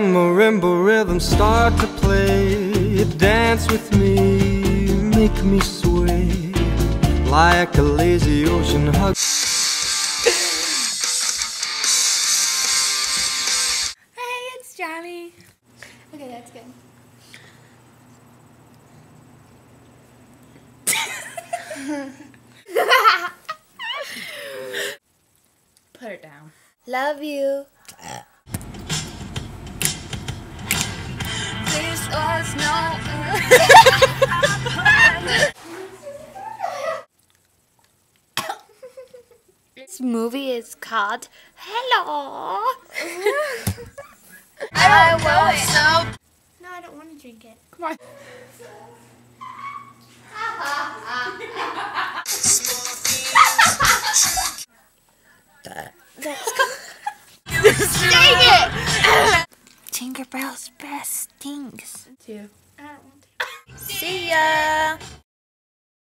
young marimba rhythm start to play. Dance with me, make me sway like a lazy ocean hug. Hey, it's Johnny. Okay, that's good. Put it down. Love you. This was no. This movie is called Hello. I don't know it. So. No, I don't want to drink it. Come on. Dang it! Tinkerbell's breath stinks. Two. I don't want to. See ya.